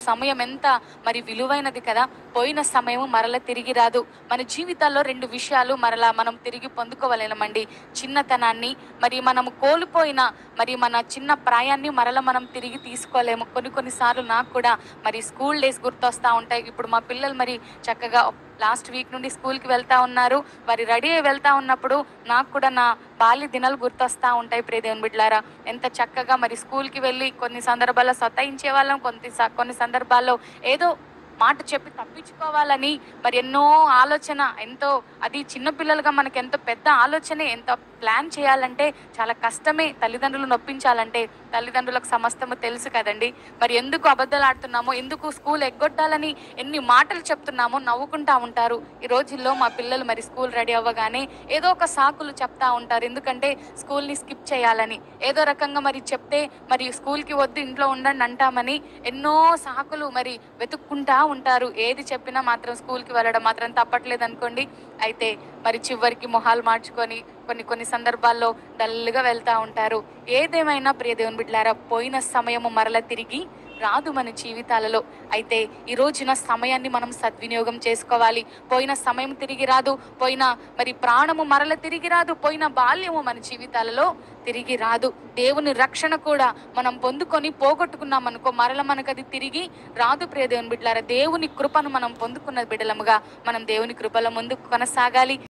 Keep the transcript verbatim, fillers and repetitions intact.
సమయం ఎంత మరి విలువైనది కదా! పోయిన సమయం మరల తిరిగి రాదు. మన జీవితాల్లో రెండు విషయాలు మరలా మనం తిరిగి పొందుకోవలేమండి. చిన్నతనాన్ని, మరి మనము కోల్పోయిన మరి మన చిన్న ప్రాయాన్ని మరల మనం తిరిగి తీసుకోలేము. కొన్ని కొన్ని సార్లు నాకు కూడా మరి స్కూల్ డేస్ గుర్తొస్తా ఉంటాయి. ఇప్పుడు మా పిల్లలు మరి చక్కగా లాస్ట్ వీక్ నుండి స్కూల్‌కి వెళ్తా ఉన్నారు. వారు రెడీ అయ్యి వెళ్తా ఉన్నప్పుడు నాకు కూడా నా బాల్య దినాలు గుర్తొస్తా ఉంటాయి ప్రియ దేవుని బిడ్డలారా. ఎంత చక్కగా మరి స్కూల్‌కి వెళ్ళి కొన్ని సందర్భాల్లో సతాయించేవాళ్ళం. కొన్ని స కొన్ని సందర్భాల్లో ఏదో మాట చెప్పి తప్పించుకోవాలని మరి ఎన్నో ఆలోచన, ఎంతో అది చిన్న పిల్లలుగా మనకెంతో పెద్ద ఆలోచనే, ఎంత ప్లాన్ చేయాలంటే చాలా కష్టమే. తల్లిదండ్రులు నొప్పించాలంటే తల్లిదండ్రులకు సమస్తము తెలుసు కదండీ! మరి ఎందుకు అబద్ధాలాడుతున్నామో, ఎందుకు స్కూల్ ఎగ్గొట్టాలని ఎన్ని మాటలు చెప్తున్నామో నవ్వుకుంటా ఉంటారు. ఈ రోజుల్లో మా పిల్లలు మరి స్కూల్ రెడీ అవ్వగానే ఏదో ఒక సాకులు చెప్తా ఉంటారు. ఎందుకంటే స్కూల్‌ని స్కిప్ చేయాలని. ఏదో రకంగా మరి చెప్తే మరి స్కూల్‌కి వద్దు ఇంట్లో ఉండండి అంటామని ఎన్నో సాకులు మరి వెతుక్కుంటా ఉంటారు. ఏది చెప్పినా మాత్రం స్కూల్‌కి వెళ్ళడం మాత్రం తప్పట్లేదనుకోండి. అయితే మరి చివరికి మొహాలు మార్చుకొని కొన్ని కొన్ని సందర్భాల్లో డల్‌గా వెళ్తా ఉంటారు. ఏదేమైనా ప్రియ దేవుని బిడ్డలారా, పోయిన సమయము మరల తిరిగి రాదు మన జీవితాలలో. అయితే ఈ రోజున సమయాన్ని మనం సద్వినియోగం చేసుకోవాలి. పోయిన సమయం తిరిగి రాదు. పోయిన మరి ప్రాణము మరల తిరిగి రాదు. పోయిన బాల్యము మన జీవితాలలో తిరిగి రాదు. దేవుని రక్షణ కూడా మనం పొందుకొని పోగొట్టుకున్నామనుకో మరల మనకది తిరిగి రాదు ప్రియ దేవుని బిడ్డలారా. దేవుని కృపను మనం పొందుకున్న బిడ్డలముగా మనం దేవుని కృపలో ముందుకు కొనసాగాలి.